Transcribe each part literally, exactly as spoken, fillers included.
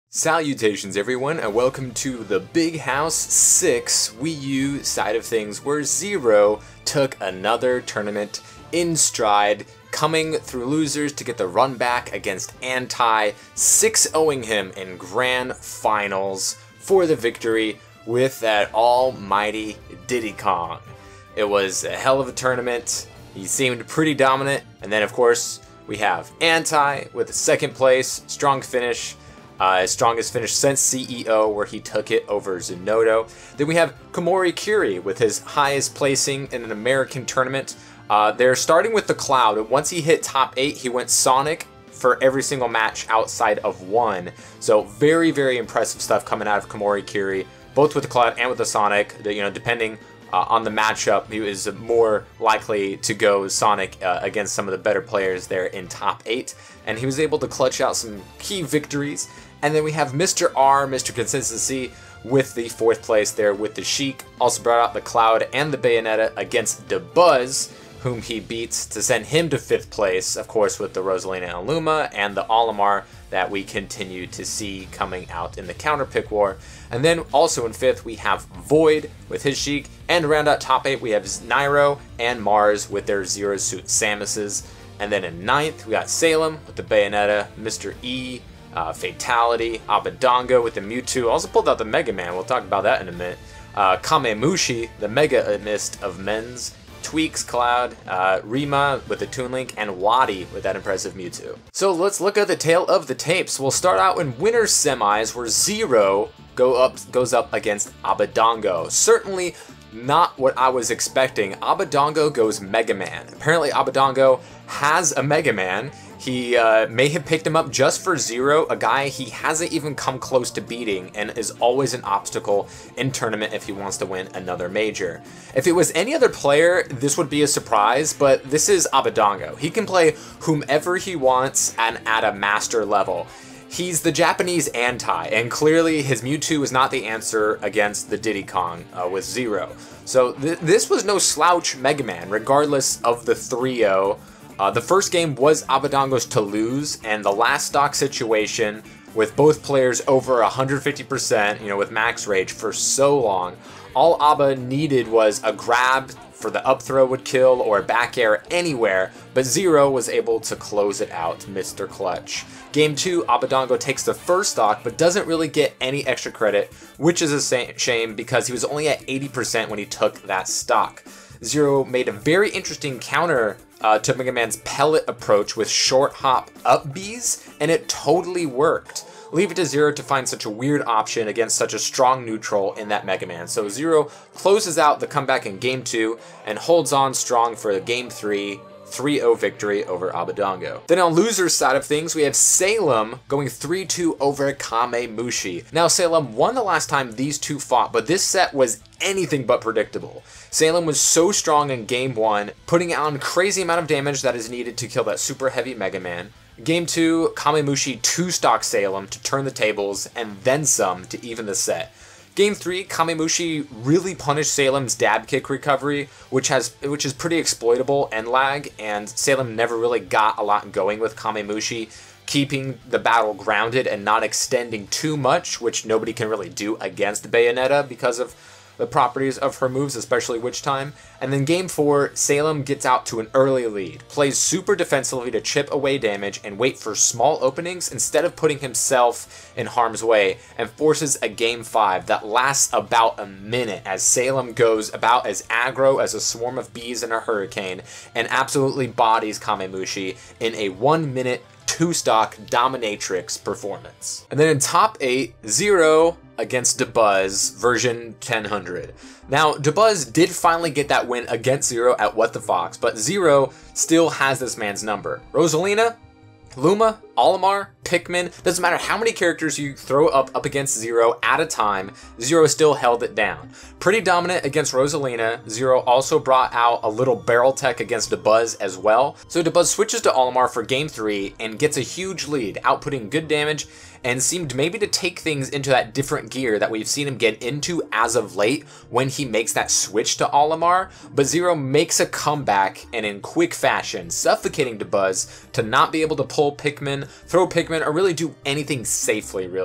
Salutations everyone, and welcome to the Big House six Wii U side of things, where Zero took another tournament in stride, coming through losers to get the run back against Anti, six ohing him in Grand Finals for the victory with that almighty Diddy Kong. It was a hell of a tournament, he seemed pretty dominant, and then of course we have Anti with a second place, strong finish. Uh, his strongest finish since C E O, where he took it over Zenodo. Then we have Komori Kiri with his highest placing in an American tournament. Uh, they're starting with the Cloud. Once he hit top eight, he went Sonic for every single match outside of one. So very, very impressive stuff coming out of Komori Kiri, both with the Cloud and with the Sonic. You know, depending uh, on the matchup, he was more likely to go Sonic uh, against some of the better players there in top eight. And he was able to clutch out some key victories. And then we have Mister R, Mister Consistency, with the fourth place there with the Sheik. Also brought out the Cloud and the Bayonetta against Dabuz, whom he beats to send him to fifth place, of course with the Rosalina and Luma, and the Olimar that we continue to see coming out in the counter pick war. And then also in fifth we have Void with his Sheik, and around out top eight we have Nairo and Mars with their Zero Suit Samuses. And then in ninth we got Salem with the Bayonetta, Mister E, Uh, Fatality, Abadango with the Mewtwo. Also pulled out the Mega Man, we'll talk about that in a minute. Uh, Kamemushi, the Mega Mist of Men's, Tweaks, Cloud, uh, Rima with the Toon Link, and Wadi with that impressive Mewtwo. So let's look at the tale of the tapes. We'll start out in winners semis, where Zero go up, goes up against Abadango. Certainly not what I was expecting. Abadango goes Mega Man. Apparently Abadango has a Mega Man. He uh, may have picked him up just for Zero, a guy he hasn't even come close to beating and is always an obstacle in tournament if he wants to win another major. If it was any other player, this would be a surprise, but this is Abadango. He can play whomever he wants and at a master level. He's the Japanese Anti, and clearly his Mewtwo is not the answer against the Diddy Kong uh, with Zero. So th this was no slouch Mega Man, regardless of the three oh. Uh, the first game was Abadango's to lose, and the last stock situation with both players over one hundred fifty percent, you know, with max rage for so long, all Aba needed was a grab for the up throw would kill or a back air anywhere, but Zero was able to close it out, Mister Clutch. Game two, Abadango takes the first stock, but doesn't really get any extra credit, which is a shame because he was only at eighty percent when he took that stock. Zero made a very interesting counter uh, to Mega Man's pellet approach with short hop up Bs, and it totally worked. Leave it to Zero to find such a weird option against such a strong neutral in that Mega Man. So Zero closes out the comeback in game two and holds on strong for the game three, three oh victory over Abadango. Then on loser's side of things, we have Salem going three two over Kamemushi. Now Salem won the last time these two fought, but this set was anything but predictable. Salem was so strong in game one, putting on crazy amount of damage that is needed to kill that super heavy Mega Man. Game two, Kamemushi two-stock Salem to turn the tables, and then some to even the set. Game three, Kamemushi really punished Salem's dab kick recovery, which has which is pretty exploitable and lag, and Salem never really got a lot going with Kamemushi, keeping the battle grounded and not extending too much, which nobody can really do against Bayonetta because of the properties of her moves, especially Witch Time. And then game four, Salem gets out to an early lead, plays super defensively to chip away damage and wait for small openings instead of putting himself in harm's way, and forces a game five that lasts about a minute as Salem goes about as aggro as a swarm of bees in a hurricane and absolutely bodies Kamemushi in a one minute two stock dominatrix performance. And then in top eight, Zero against Dabuz version ten hundred. Now, Dabuz did finally get that win against Zero at What the Fox, but Zero still has this man's number. Rosalina, Luma, Olimar, Pikmin, doesn't matter how many characters you throw up up against Zero at a time, Zero still held it down. Pretty dominant against Rosalina. Zero also brought out a little barrel tech against Dabuz as well. So Dabuz switches to Olimar for game three and gets a huge lead, outputting good damage, and seemed maybe to take things into that different gear that we've seen him get into as of late when he makes that switch to Olimar. But Zero makes a comeback and in quick fashion, suffocating Dabuz to not be able to pull Pikmin, throw Pikmin, or really do anything safely, really.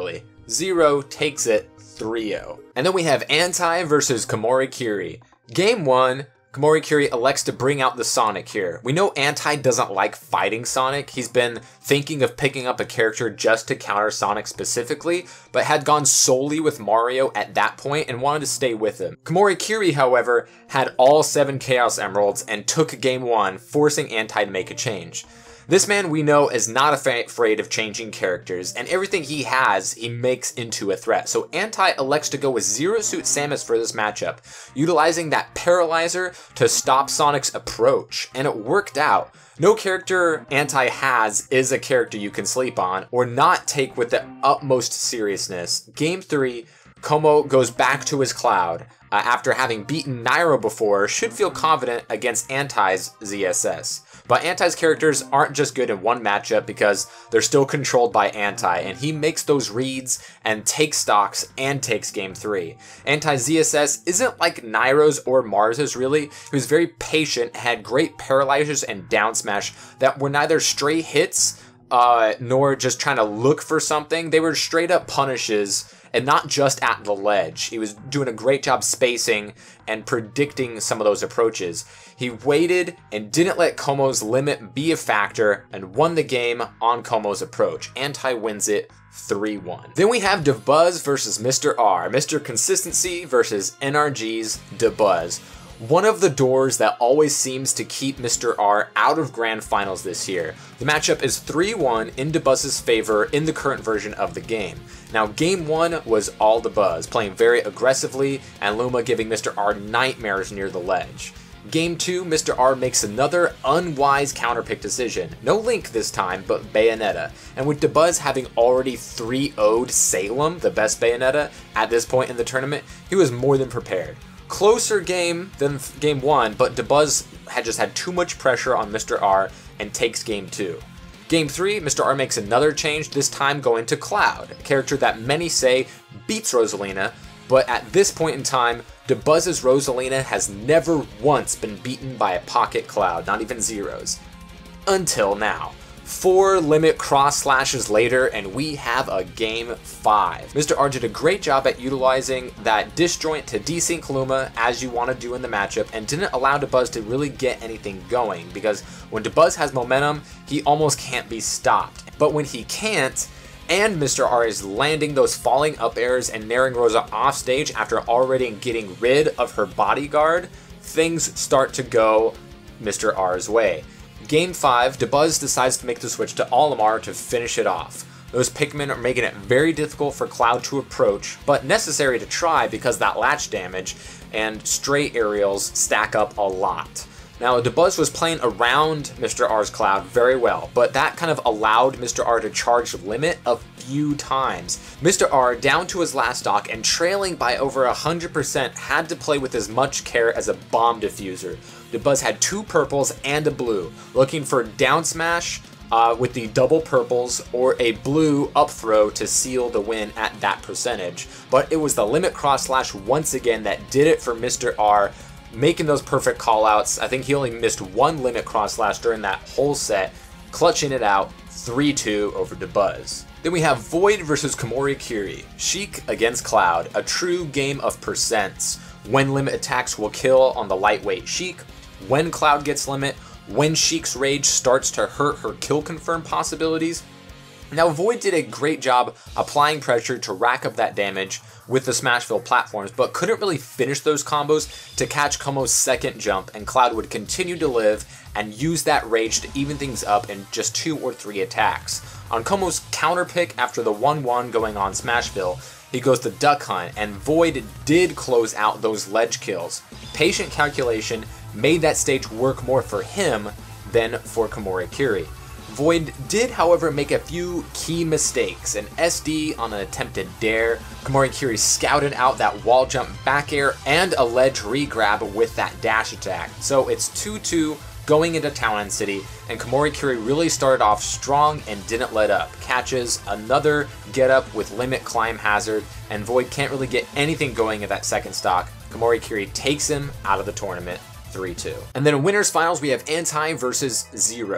Zero takes it three oh. And then we have Anti versus Komori Kiri. Game one, Komori Kiri elects to bring out the Sonic here. We know Anti doesn't like fighting Sonic. He's been thinking of picking up a character just to counter Sonic specifically, but had gone solely with Mario at that point and wanted to stay with him. Komori Kiri, however, had all seven Chaos Emeralds and took game one, forcing Anti to make a change. This man we know is not afraid of changing characters, and everything he has, he makes into a threat. So Anti elects to go with Zero Suit Samus for this matchup, utilizing that Paralyzer to stop Sonic's approach, and it worked out. No character Anti has is a character you can sleep on, or not take with the utmost seriousness. Game three, Como goes back to his Cloud. Uh, after having beaten Nairo before, should feel confident against Anti's Z S S. But Anti's characters aren't just good in one matchup because they're still controlled by Anti, and he makes those reads and takes stocks and takes game three. Anti's Z S S isn't like Nairo's or Mars's really. He was very patient, had great paralyzers and down smash that were neither stray hits uh, nor just trying to look for something. They were straight up punishes, and not just at the ledge. He was doing a great job spacing and predicting some of those approaches. He waited and didn't let Como's limit be a factor and won the game on Como's approach. Anti wins it three one. Then we have Dabuz versus Mister R. Mister Consistency versus N R G's Dabuz. One of the doors that always seems to keep Mister R out of grand finals this year. The matchup is three one in Dabuz's favor in the current version of the game. Now game one was all Dabuz, playing very aggressively and Luma giving Mister R nightmares near the ledge. Game two, Mister R makes another unwise counterpick decision. No Link this time, but Bayonetta. And with Dabuz having already three oh'd Salem, the best Bayonetta, at this point in the tournament, he was more than prepared. Closer game than game one, but Dabuz had just had too much pressure on Mister R and takes game two. Game three, Mister R makes another change, this time going to Cloud, a character that many say beats Rosalina, but at this point in time, Dabuz's Rosalina has never once been beaten by a pocket Cloud, not even Zero's. Until now. Four limit cross slashes later, and we have a game five. Mister R did a great job at utilizing that disjoint to desync Luma as you want to do in the matchup, and didn't allow Dabuz to really get anything going, because when Dabuz has momentum, he almost can't be stopped. But when he can't, and Mister R is landing those falling up airs and naring Rosa off stage after already getting rid of her bodyguard, things start to go Mister R's way. Game five, Dabuz decides to make the switch to Olimar to finish it off. Those Pikmin are making it very difficult for Cloud to approach, but necessary to try because that latch damage and stray aerials stack up a lot. Now, Dabuz was playing around Mister R's Cloud very well, but that kind of allowed Mister R to charge limit a few times. Mister R, down to his last stock and trailing by over one hundred percent, had to play with as much care as a bomb diffuser. Dabuz had two purples and a blue, looking for down smash uh, with the double purples or a blue up throw to seal the win at that percentage. But it was the limit cross slash once again that did it for Mister R, making those perfect callouts. I think he only missed one limit cross slash during that whole set, clutching it out three two over Dabuz. Then we have Void versus Komori Kiri. Sheik against Cloud, a true game of percents. When limit attacks will kill on the lightweight Sheik, when Cloud gets limit, when Sheik's rage starts to hurt her kill confirm possibilities. Now Void did a great job applying pressure to rack up that damage with the Smashville platforms, but couldn't really finish those combos to catch Como's second jump, and Cloud would continue to live and use that rage to even things up in just two or three attacks. On Como's counter pick after the one one going on Smashville, he goes to Duck Hunt, and Void did close out those ledge kills. Patient calculation made that stage work more for him than for Komori Kiri. Void did, however, make a few key mistakes. An S D on an attempted dare, Komori Kiri scouted out that wall jump back air, and a ledge re-grab with that dash attack. So it's two two going into Town and City, and Komori Kiri really started off strong and didn't let up. Catches another get up with limit climb hazard, and Void can't really get anything going at that second stock. Komori Kiri takes him out of the tournament three two. And then in winners finals we have Anti versus Zero.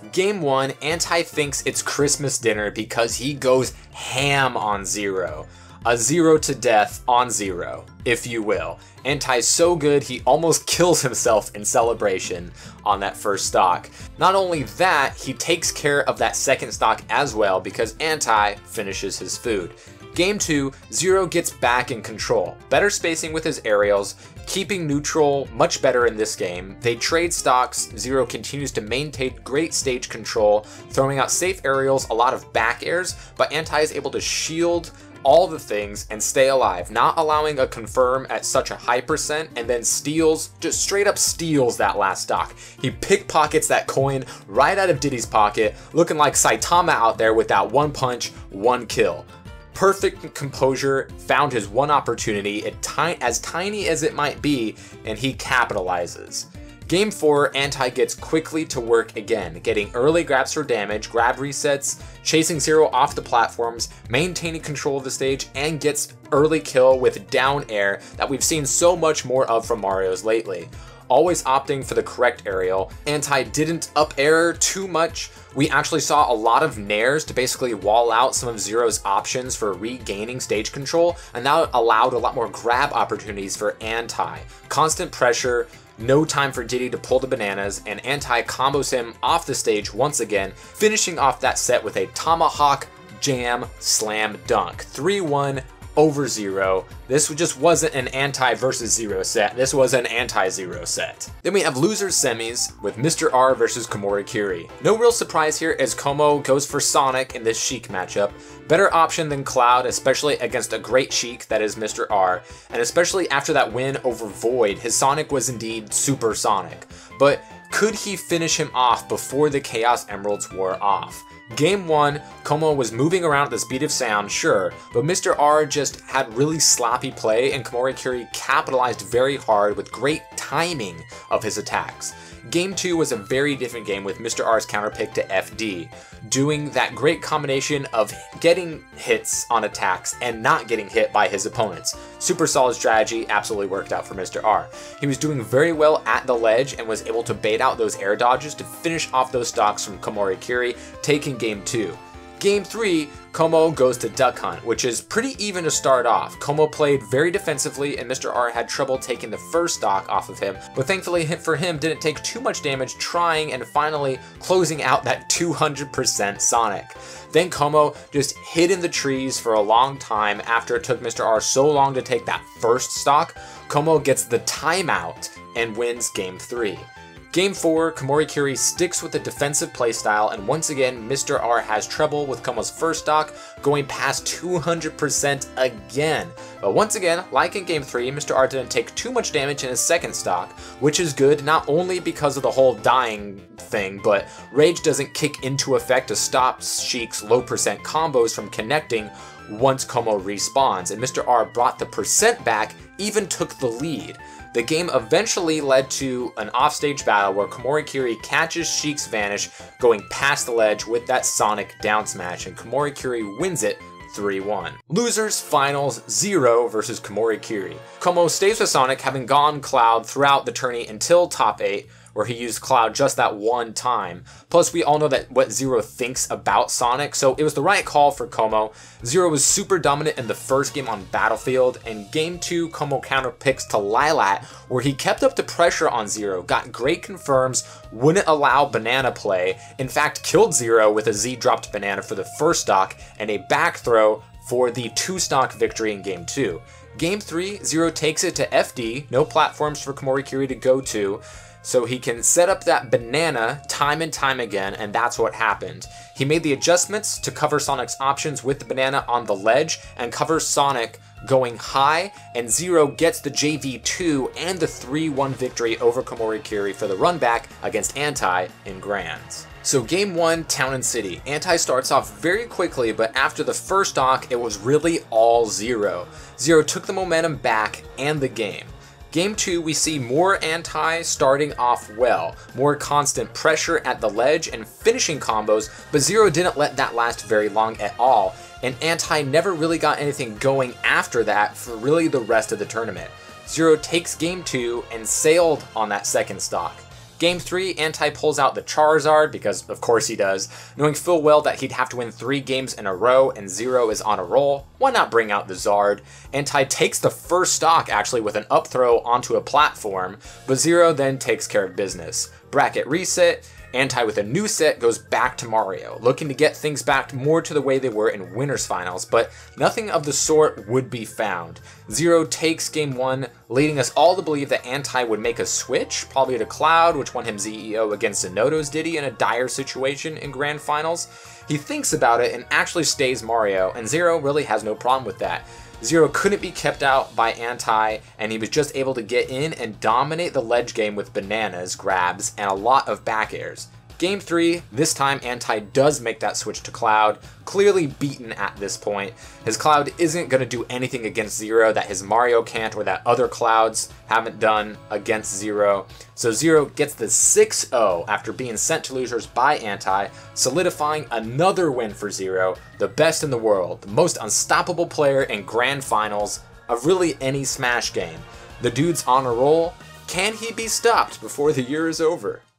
Game one, Anti thinks it's Christmas dinner because he goes ham on Zero. A zero to death on Zero, if you will. Anti's so good he almost kills himself in celebration on that first stock. Not only that, he takes care of that second stock as well because Anti finishes his food. Game two, Zero gets back in control. Better spacing with his aerials, keeping neutral much better in this game. They trade stocks, Zero continues to maintain great stage control, throwing out safe aerials, a lot of back airs, but Anti is able to shield all the things and stay alive, not allowing a confirm at such a high percent, and then steals, just straight up steals that last stock. He pickpockets that coin right out of Diddy's pocket, looking like Saitama out there with that one punch, one kill. Perfect composure, found his one opportunity, as tiny as it might be, and he capitalizes. Game four, Anti gets quickly to work again, getting early grabs for damage, grab resets, chasing Zero off the platforms, maintaining control of the stage, and gets early kill with down air that we've seen so much more of from Mario's lately. Always opting for the correct aerial. Anti didn't up air too much. We actually saw a lot of nairs to basically wall out some of Zero's options for regaining stage control, and that allowed a lot more grab opportunities for Anti. Constant pressure, no time for Diddy to pull the bananas, and Anti combos him off the stage once again, finishing off that set with a Tomahawk Jam Slam Dunk. three one over Zero. This just wasn't an Anti versus Zero set, this was an anti-Zero set. Then we have losers semis with Mister R versus Komori Kiri. No real surprise here as Como goes for Sonic in this Sheik matchup. Better option than Cloud, especially against a great Sheik that is Mister R, and especially after that win over Void, his Sonic was indeed super Sonic. But could he finish him off before the Chaos Emeralds wore off? Game one, Como was moving around at the speed of sound, sure, but Mister R just had really sloppy play and Komori Kiri capitalized very hard with great timing of his attacks. Game two was a very different game with Mister R's counter pick to F D, doing that great combination of getting hits on attacks and not getting hit by his opponents. Super solid strategy, absolutely worked out for Mister R. He was doing very well at the ledge and was able to bait out those air dodges to finish off those stocks from Komori Kiri, taking game two. Game three, Como goes to Duck Hunt, which is pretty even to start off. Como played very defensively and Mister R had trouble taking the first stock off of him, but thankfully for him didn't take too much damage trying and finally closing out that two hundred percent Sonic. Then Como just hid in the trees for a long time after it took Mister R so long to take that first stock. Como gets the timeout and wins game three. Game four, Komori Kiri sticks with the defensive playstyle, and once again, Mister R has trouble with Como's first stock, going past two hundred percent again. But once again, like in game three, Mister R didn't take too much damage in his second stock, which is good not only because of the whole dying thing, but Rage doesn't kick into effect to stop Sheik's low percent combos from connecting once Como respawns, and Mister R brought the percent back, even took the lead. The game eventually led to an offstage battle where Komori Kiri catches Sheik's Vanish going past the ledge with that Sonic down smash, and Komori Kiri wins it three one. Losers Finals Zero versus Komori Kiri. Como stays with Sonic, having gone Cloud throughout the tourney until top eight, where he used Cloud just that one time. Plus, we all know that what Zero thinks about Sonic, so it was the right call for Como. Zero was super dominant in the first game on Battlefield, and game two, Como counter picks to Lylat, where he kept up the pressure on Zero, got great confirms, wouldn't allow banana play, in fact killed Zero with a Z-dropped banana for the first stock, and a back throw for the two-stock victory in game two. Game three, Zero takes it to F D, no platforms for Komori Kiri to go to, so he can set up that banana time and time again, and that's what happened. He made the adjustments to cover Sonic's options with the banana on the ledge and cover Sonic going high, and Zero gets the J V two and the three one victory over Komori Kiri for the run back against Anti in Grands. So game one, Town and City. Anti starts off very quickly, but after the first stock, it was really all Zero. Zero took the momentum back and the game. Game two, we see more Anti starting off well, more constant pressure at the ledge and finishing combos, but Zero didn't let that last very long at all, and Anti never really got anything going after that for really the rest of the tournament. Zero takes game two and sailed on that second stock. Game three, Anti pulls out the Charizard, because of course he does, knowing full well that he'd have to win three games in a row and Zero is on a roll. Why not bring out the Zard? Anti takes the first stock actually with an up throw onto a platform, but Zero then takes care of business. Bracket reset, Anti with a new set goes back to Mario, looking to get things back more to the way they were in Winners Finals, but nothing of the sort would be found. Zero takes game one, leading us all to believe that Anti would make a switch, probably to Cloud, which won him Z E O against Zenoto's Diddy in a dire situation in Grand Finals. He thinks about it and actually stays Mario, and Zero really has no problem with that. Zero couldn't be kept out by Anti, and he was just able to get in and dominate the ledge game with bananas, grabs, and a lot of back airs. Game three, this time Anti does make that switch to Cloud, clearly beaten at this point. His Cloud isn't going to do anything against Zero that his Mario can't or that other Clouds haven't done against Zero. So Zero gets the six oh after being sent to losers by Anti, solidifying another win for Zero, the best in the world, the most unstoppable player in Grand Finals of really any Smash game. The dude's on a roll. Can he be stopped before the year is over?